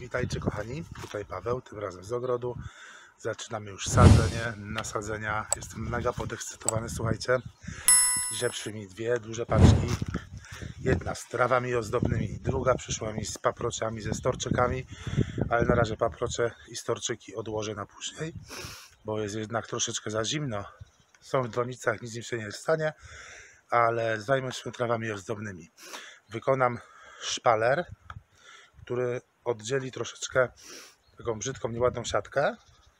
Witajcie kochani, tutaj Paweł, tym razem z ogrodu. Zaczynamy już sadzenie, nasadzenia. Jestem mega podekscytowany, słuchajcie. Dzisiaj przyszły mi dwie duże paczki. Jedna z trawami ozdobnymi, druga przyszła mi z paprociami, ze storczykami. Ale na razie paprocie i storczyki odłożę na później, bo jest jednak troszeczkę za zimno. Są w dłonicach, nic im się nie stanie, ale zajmę się trawami ozdobnymi. Wykonam szpaler, który oddzieli troszeczkę taką brzydką, nieładną siatkę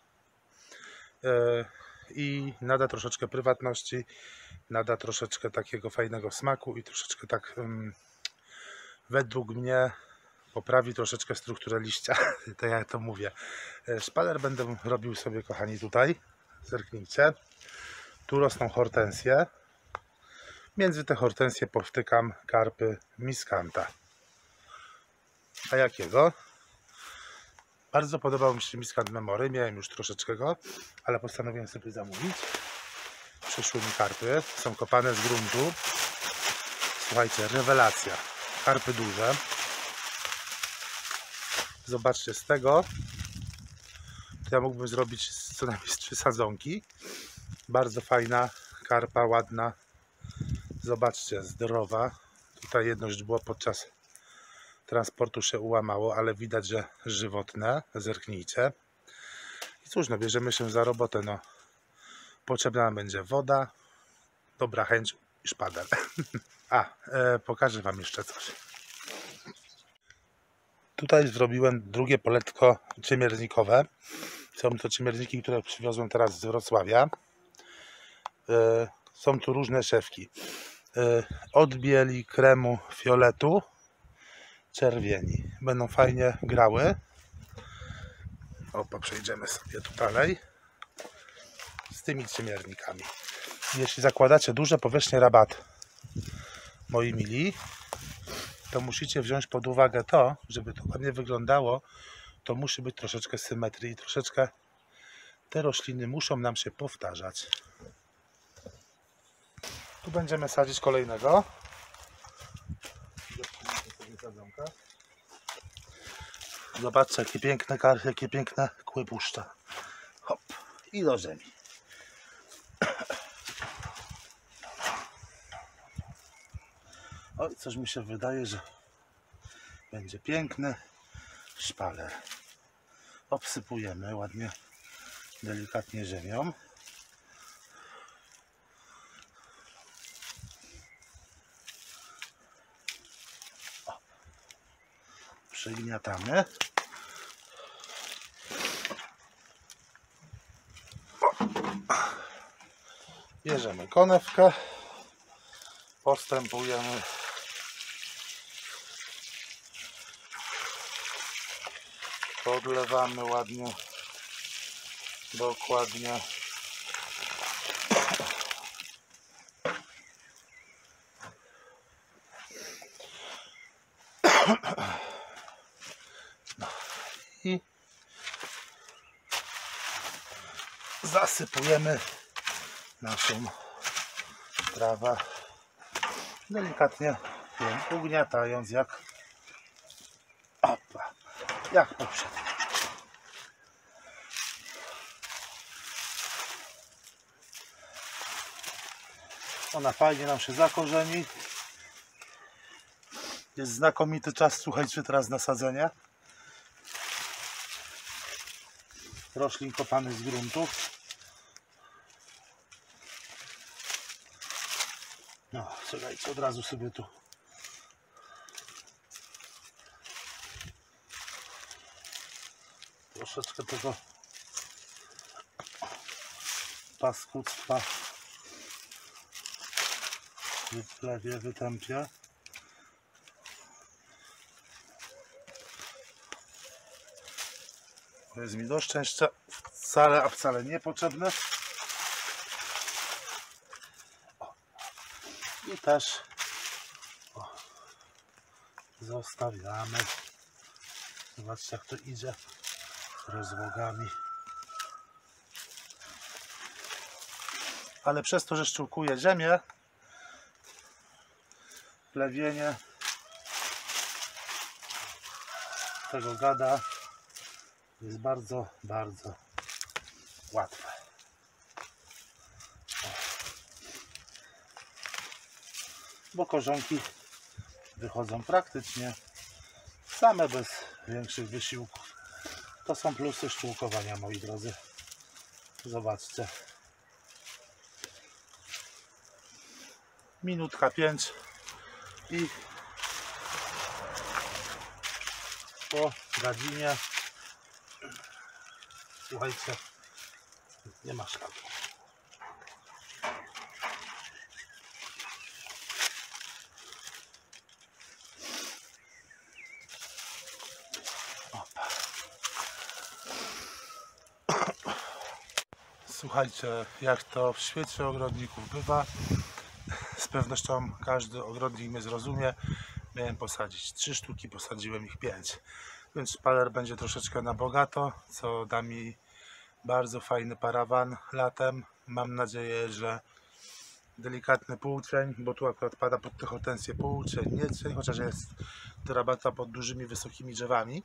i nada troszeczkę prywatności, nada troszeczkę takiego fajnego smaku i troszeczkę tak według mnie poprawi troszeczkę strukturę liścia, tak jak to mówię. Szpaler będę robił sobie, kochani, tutaj, zerknijcie, tu rosną hortensje, między te hortensje powtykam karpy miskanta. A jakiego? Bardzo podobał mi się miskant memory, miałem już troszeczkę go, ale postanowiłem sobie zamówić. Przyszły mi karpy, są kopane z gruntu. Słuchajcie, rewelacja. Karpy duże. Zobaczcie, z tego to ja mógłbym zrobić co najmniej 3 sadzonki. Bardzo fajna karpa, ładna. Zobaczcie, zdrowa. Tutaj jedno źdźbło podczas transportu się ułamało, ale widać, że żywotne. Zerknijcie. I cóż, no bierzemy się za robotę. No. Potrzebna nam będzie woda, dobra chęć i szpadel. Pokażę wam jeszcze coś. Tutaj zrobiłem drugie poletko ciemiernikowe. Są to ciemierniki, które przywiozłem teraz z Wrocławia. Są tu różne szewki. Od bieli, kremu, fioletu, czerwieni. Będą fajnie grały. Przejdziemy sobie tu dalej z tymi ciemiernikami. Jeśli zakładacie duże powierzchnie rabat, moi mili, to musicie wziąć pod uwagę to, żeby to ładnie wyglądało, to musi być troszeczkę symetrii i troszeczkę te rośliny muszą nam się powtarzać. Tu będziemy sadzić kolejnego. Zobaczcie, jakie piękne karpie, jakie piękne kły puszcza. Hop, i do ziemi. Oj, coś mi się wydaje, że będzie piękny szpaler. Obsypujemy ładnie, delikatnie ziemią. Przygniatamy. Bierzemy konewkę. Postępujemy podlewamy ładnie, dokładnie. I zasypujemy naszą trawę, delikatnie ugniatając jak poprzednio. Ona fajnie nam się zakorzeni. Jest znakomity czas, słuchajcie, teraz na sadzenie roślin kopanych z gruntu. No, słuchajcie, od razu sobie tu troszeczkę tego paskudztwa wyplewię, wytępię. To jest mi do szczęścia wcale niepotrzebne. I też zostawiamy. Zobaczcie, jak to idzie rozwogami. Ale przez to, że szczułkuje ziemię, plewienie tego gada jest bardzo, bardzo łatwe. Bo korzonki wychodzą praktycznie same bez większych wysiłków. To są plusy szkółkowania, moi drodzy. Zobaczcie. Minutka 5 i po godzinie, słuchajcie, nie ma szlaku. Słuchajcie, jak to w świecie ogrodników bywa, z pewnością każdy ogrodnik mnie zrozumie. Miałem posadzić 3 sztuki, posadziłem ich 5. Więc szpaler będzie troszeczkę na bogato, co da mi bardzo fajny parawan latem. Mam nadzieję, że delikatny półcień, bo tu akurat pada pod tę hortensję półcień, nie cień, chociaż jest to rabata pod dużymi, wysokimi drzewami.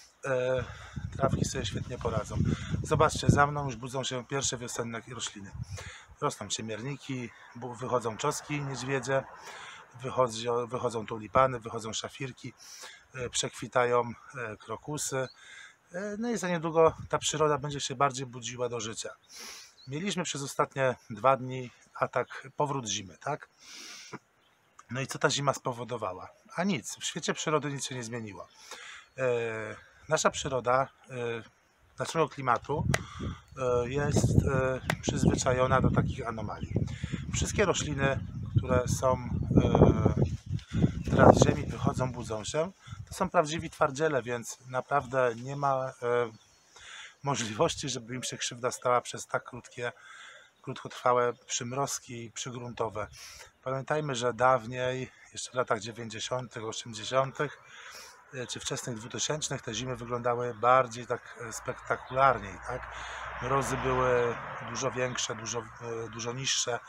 Trawki sobie świetnie poradzą. Zobaczcie, za mną już budzą się pierwsze wiosenne rośliny. Rosną ciemierniki, wychodzą czoski, niedźwiedzie, wychodzą tulipany, wychodzą szafirki, przekwitają krokusy. No i za niedługo ta przyroda będzie się bardziej budziła do życia. Mieliśmy przez ostatnie 2 dni powrót zimy, tak? No i co ta zima spowodowała? A nic, w świecie przyrody nic się nie zmieniło. Nasza przyroda, naszego klimatu jest przyzwyczajona do takich anomalii. Wszystkie rośliny, które są teraz z ziemi, wychodzą, budzą się, to są prawdziwi twardziele, więc naprawdę nie ma możliwości, żeby im się krzywda stała przez tak krótkotrwałe przymrozki przygruntowe. Pamiętajmy, że dawniej, jeszcze w latach 90., 80., czy wczesnych 2000 te zimy wyglądały bardziej tak spektakularniej, tak? Mrozy były dużo większe, dużo niższe.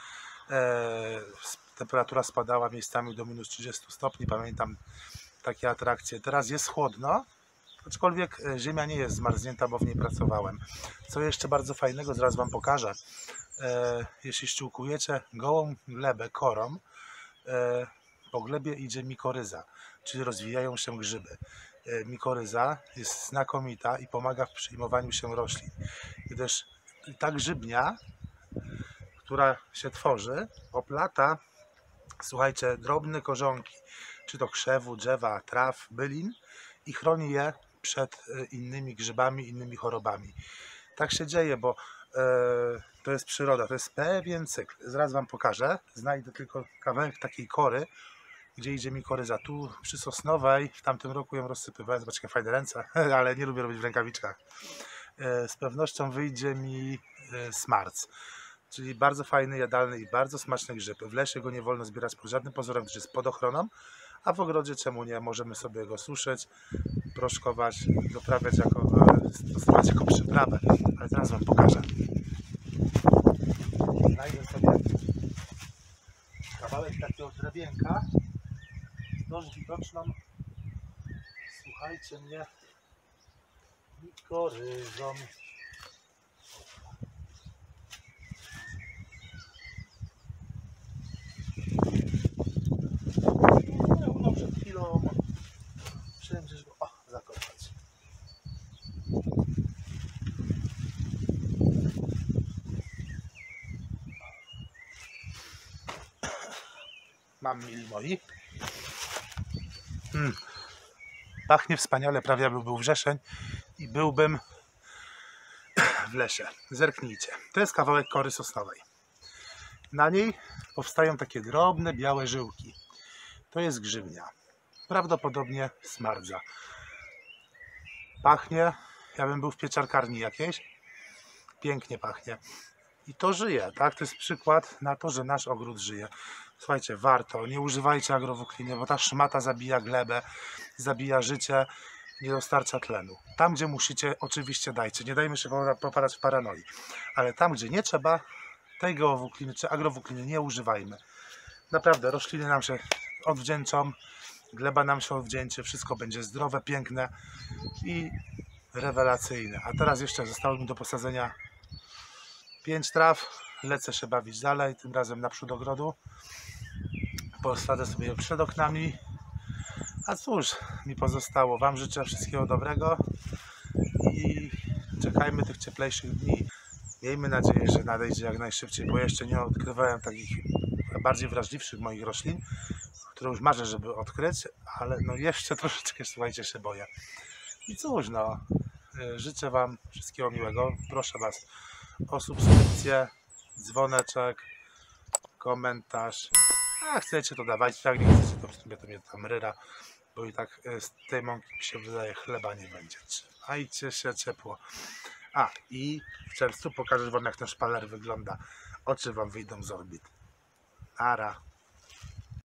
Temperatura spadała miejscami do minus 30 stopni. Pamiętam takie atrakcje. Teraz jest chłodno, aczkolwiek ziemia nie jest zmarznięta, bo w niej pracowałem. Co jeszcze bardzo fajnego, zaraz Wam pokażę. Jeśli ściółkujecie gołą glebę korą, po glebie idzie mikoryza, czyli rozwijają się grzyby. Mikoryza jest znakomita i pomaga w przyjmowaniu się roślin, gdyż ta grzybnia, która się tworzy, oplata, słuchajcie, drobne korzonki, czy to krzewu, drzewa, traw, bylin i chroni je przed innymi grzybami, innymi chorobami. Tak się dzieje, bo to jest przyroda, to jest pewien cykl. Zaraz Wam pokażę, znajdę tylko kawałek takiej kory, gdzie idzie mikoryza. Tu przy Sosnowej, w tamtym roku ją rozsypywałem, zobaczcie, jakie fajne ręce, ale nie lubię robić w rękawiczkach. Z pewnością wyjdzie mi smarc, czyli bardzo fajny, jadalny i bardzo smaczny grzyb. W lesie go nie wolno zbierać pod żadnym pozorem, gdyż jest pod ochroną, a w ogrodzie czemu nie? Możemy sobie go suszyć, proszkować, doprawiać stosować jako przyprawę. Ale teraz Wam pokażę. Znajdę sobie kawałek takiego drewienka, dość widoczną, słuchajcie mnie, mikoryzą. No przed chwilą musiałem gdzieś go zakopać. Mam, mili moi. Pachnie wspaniale, prawie jakby był wrzesień i byłbym w lesie. Zerknijcie. To jest kawałek kory sosnowej. Na niej powstają takie drobne, białe żyłki. To jest grzybnia. Prawdopodobnie smardza. Pachnie, jakbym był w pieczarkarni jakiejś. Pięknie pachnie. I to żyje, tak? To jest przykład na to, że nasz ogród żyje. Słuchajcie, warto, nie używajcie agrowukliny, bo ta szmata zabija glebę, zabija życie, nie dostarcza tlenu. Tam, gdzie musicie, oczywiście dajcie. Nie dajmy się popadać w paranoi. Ale tam, gdzie nie trzeba, tej geowukliny czy agrowukliny nie używajmy. Naprawdę, rośliny nam się odwdzięczą, gleba nam się odwdzięczy, wszystko będzie zdrowe, piękne i rewelacyjne. A teraz jeszcze zostało mi do posadzenia 5 traw. Lecę się bawić dalej, tym razem naprzód ogrodu. Posadzę sobie je przed oknami. A cóż mi pozostało? Wam życzę wszystkiego dobrego i czekajmy tych cieplejszych dni. Miejmy nadzieję, że nadejdzie jak najszybciej, bo jeszcze nie odkrywałem takich bardziej wrażliwszych moich roślin, które już marzę, żeby odkryć, ale no jeszcze troszeczkę, słuchajcie, się boję. I cóż, no, życzę Wam wszystkiego miłego. Proszę Was o subskrypcję, dzwoneczek, komentarz. A chcecie to dawać, jak nie chcecie, to w sumie to mnie tam ryra, bo i tak z tej mąki mi się wydaje chleba nie będzie. Trzymajcie się ciepło. A i w czerwcu pokażę Wam, jak ten szpaler wygląda. Oczy Wam wyjdą z orbit. Nara.